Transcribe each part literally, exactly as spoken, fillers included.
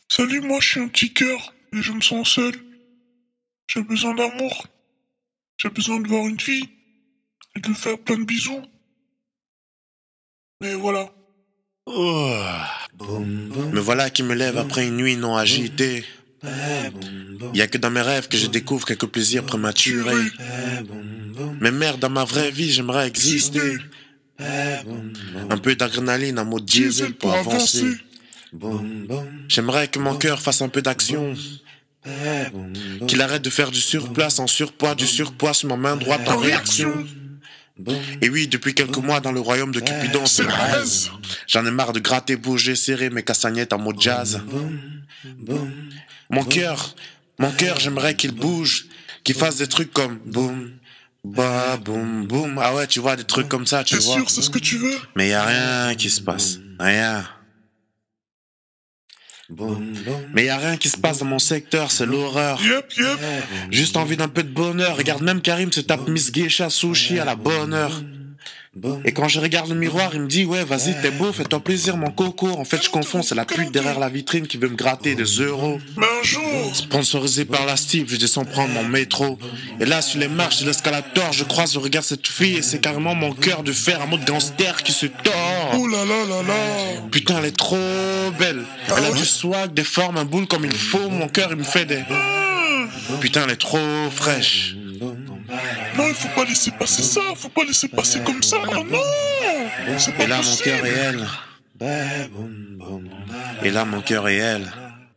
Salut, moi je suis un petit cœur et je me sens seul. J'ai besoin d'amour. J'ai besoin de voir une fille et de lui faire plein de bisous. Mais voilà. Oh. Me voilà qui me lève après une nuit non agitée. Y a que dans mes rêves que je découvre quelques plaisirs prématurés. Mais merde, dans ma vraie vie, j'aimerais exister. Un peu d'adrénaline en mode diesel pour avancer. J'aimerais que mon cœur fasse un peu d'action. Qu'il arrête de faire du surplace en surpoids, du surpoids sur ma main droite en réaction. Et oui, depuis quelques mois dans le royaume de Cupidon, c'est le rêve. J'en ai marre de gratter, bouger, serrer mes castagnettes en mode jazz. Mon cœur, mon cœur, j'aimerais qu'il bouge, qu'il fasse des trucs comme boum, bah, boum, boum. Ah ouais, tu vois, des trucs comme ça, tu vois. T'es sûr, c'est ce que tu veux? Mais y a rien qui se passe, rien. Mais y a rien qui se passe dans mon secteur, c'est l'horreur. Yep, yep. Juste envie d'un peu de bonheur. Regarde, même Karim se tape Miss Geisha Sushi à la bonne heure. Et quand je regarde le miroir, il me dit ouais, vas-y, t'es beau, fais-toi plaisir, mon coco. En fait, je confonds, c'est la pute derrière la vitrine qui veut me gratter des euros. Mais un jour, Sponsorisé par la Steve, je descends prendre mon métro. Et là, sur les marches de l'escalator, je croise, je regarde cette fille et c'est carrément mon cœur de fer, un mode gangster qui se tord. oh là là là là. Putain, elle est trop belle. Elle a du swag, des formes, un boule comme il faut. Mon cœur, il me fait des... Putain, elle est trop fraîche. Non, il faut pas laisser passer ça, faut pas laisser passer comme ça, oh non. C'est pas Et là, mon possible. cœur et elle. Et là, mon cœur et elle.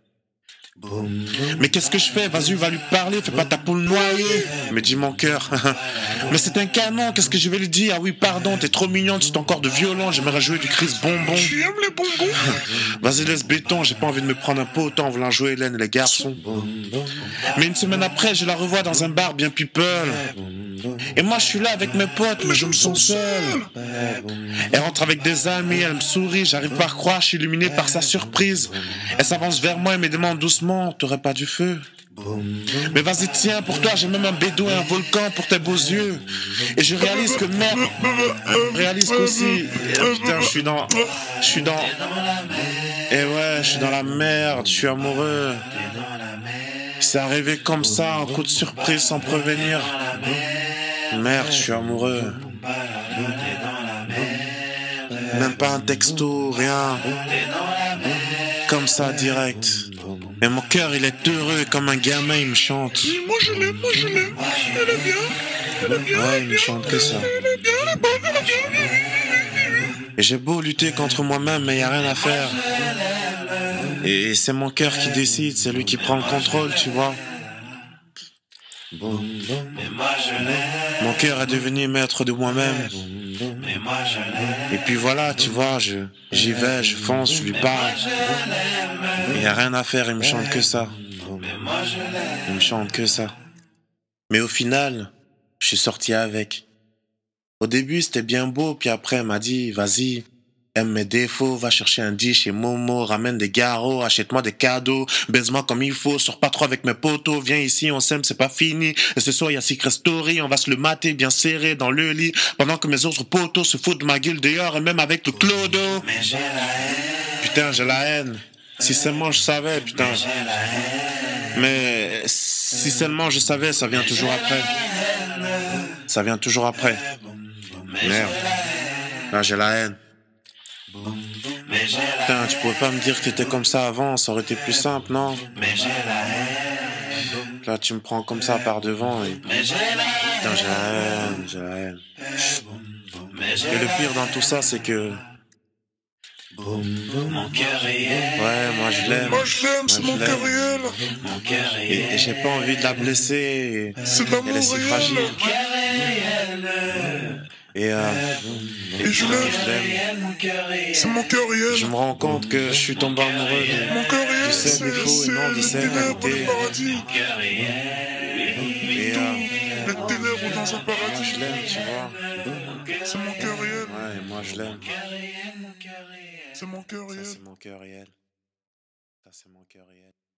Mais qu'est-ce que je fais? Vas-y, va lui parler, fais pas ta poule noyée. Me dit mon cœur. Mais c'est un canon, qu'est-ce que je vais lui dire? Ah oui, pardon, t'es trop mignonne, tu t'es encore de violon, j'aimerais jouer du Chris Bonbon. Tu aimes les bonbons? Vas-y, laisse béton, j'ai pas envie de me prendre un pot autant en voulant jouer Hélène et les garçons. Mais une semaine après, je la revois dans un bar bien people. Et moi, je suis là avec mes potes, mais je me sens seul. Elle rentre avec des amis, elle me sourit, j'arrive pas à croire, je suis illuminé par sa surprise. Elle s'avance vers moi et me demande doucement, t'aurais pas du feu? Mais vas-y, tiens, pour toi, j'ai même un bédou et un volcan pour tes beaux yeux. Et je réalise que merde, je réalise qu'aussi, putain, je suis dans, je suis dans, et ouais, je suis dans la merde, je suis amoureux. C'est arrivé comme ça, un coup de surprise sans prévenir. Merde, je suis amoureux. Même pas un texto, rien. Comme ça, direct. Mais mon cœur, il est heureux comme un gamin, il me chante. Oui, moi je l'aime, moi je l'aime. Elle est bien, elle est bien, Ouais, elle il est me chante que ça. bien, elle est bien, elle est bonne, elle est bien. Et j'ai beau lutter contre moi-même, mais y a rien à faire. Et c'est mon cœur qui décide, c'est lui qui prend le contrôle, tu vois. Mon cœur est devenu maître de moi-même. Et puis voilà, tu vois, je j'y vais, je fonce, je lui parle. Il n'y a rien à faire, il me chante que ça. Il me chante que ça. Mais au final, je suis sorti avec. Au début, c'était bien beau, puis après, elle m'a dit, vas-y, aime mes défauts, va chercher un dit chez Momo, ramène des garrots, achète-moi des cadeaux, baise-moi comme il faut, sors pas trop avec mes potos, viens ici, on s'aime, c'est pas fini. Et ce soir, il y a Secret Story, on va se le mater bien serré dans le lit, pendant que mes autres potos se foutent de ma gueule dehors, et même avec le clodo. Putain, j'ai la haine. Si seulement je savais, putain. Mais si seulement je savais, ça vient toujours après. Ça vient toujours après. Merde. Là, j'ai la haine. Putain, tu pouvais pas me dire que t'étais comme ça avant, ça aurait été plus simple, non? Là, tu me prends comme ça par devant et... Putain, j'ai la haine, j'ai la haine. Et le pire dans tout ça, c'est que... Mon cœur réel. Ouais, moi je l'aime. Moi je l'aime, c'est mon cœur réel. Mon cœur Et, réel. et j'ai pas envie de la blesser. Et, C'est de l'amour elle est si réel. fragile. Mon cœur réel. Et, euh, Et je l'aime. je l'aime. Mon cœur réel. C'est mon cœur réel. Je me rends compte que je suis tombé amoureux de... Mon cœur réel, Tu sais, c'est mais faux et non, de le cette ténèbre vérité. du paradis. Mon cœur réel. Et, euh, Les ténèbres dans un moi paradis. je l'aime, tu vois. C'est mon cœur réel. Ouais, et moi je l'aime. Mon cœur réel. C'est mon cœur Ça réel. c'est mon cœur réel. Ça c'est mon cœur réel.